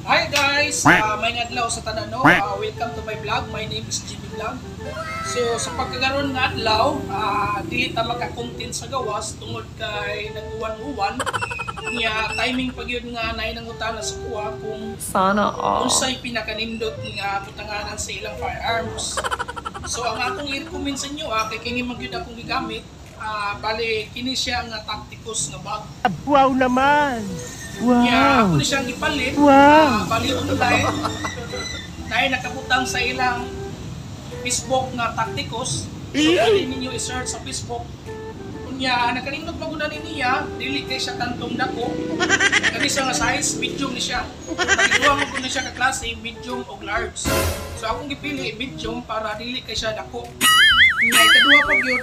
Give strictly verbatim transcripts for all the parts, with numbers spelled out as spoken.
Hi guys! Uh, may adlaw sa tanan no. Uh, welcome to my vlog. My name is Jimmy Vlog. So sa pagkagaroon nga adlaw, uh, dili ta maka-content sa gawas tungod kay nag-uwan-uwan. Nya timing pag yun nga nay nangutana sa kuha kung sana all. Unsay pinakanindot nga butanganan sa ilang firearms. So ang akong i-recommend sa inyo ah, kay kini magyud akong gigamit. Uh, bali kini siya nga Tacticus nga bag. Wow naman! Wow! Yeah, ako na siyang ipalit. Wow! Uh, bali online. Dahil nakabutang sa ilang Facebook nga Tacticus. So dali ninyo i-search sa Facebook. Kunya, nakalindot magunan niya, dili kay siya tantong dako. Kani siya nga size, medium ni siya. Nagduwa mo ko na siya ka klase, medium o large. So akong gipili medium para dili kay siya dako. Kunya, ikaduha pag yun.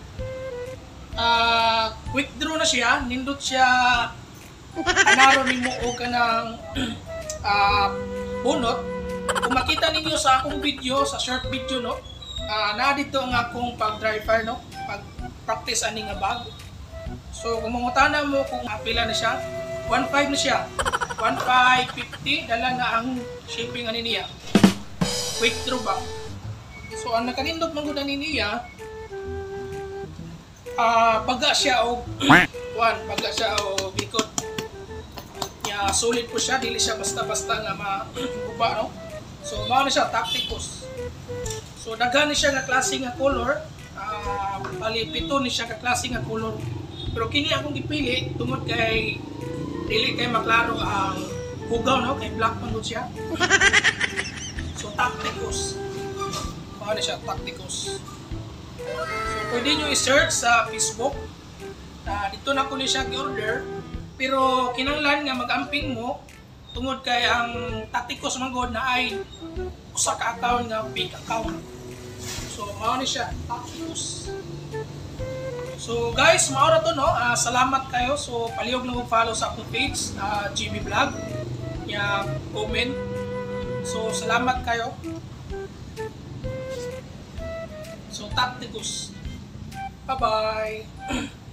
Uh, quick draw na siya, nindot siya anaro ni mo o ka ng uh, bunot. Kung makita ninyo sa akong video, sa short video no, uh, na dito ang akong pag-driver no, pag-practice ani nga bag. So kung mangutana mo kung apila na siya, one five na siya. one five fifty, dala na ang shipping ani niya. Quick draw ba? So ang nakanindot man gud ani niya, uh, baga siya o one, baga siya o bikot. Ya, solid po siya, dili siya basta-basta nga mabuba no. So mao na siya Tacticus. So daghan ni siya nga klase nga color, uh, bali pito ni siya ka klase nga color. Pero kini akong gipili tungod kay dili kay maklaro ang hugaw no, kay black man gud siya. So Tacticus. Mao na siya Tacticus. So pwede nyo i-search sa Facebook. Uh, dito na ko ni siya gi-order. Pero kinanglan nga mag-amping mo tungod kay ang Tacticus manggod na ay usa ka account nga fake account. So mao ni siya Tacticus. So guys, mao ra to no. Uh, salamat kayo. So palihog na mo follow sa akong page, uh, G B Vlog. Ya comment. So salamat kayo. So Tacticus. Bye-bye.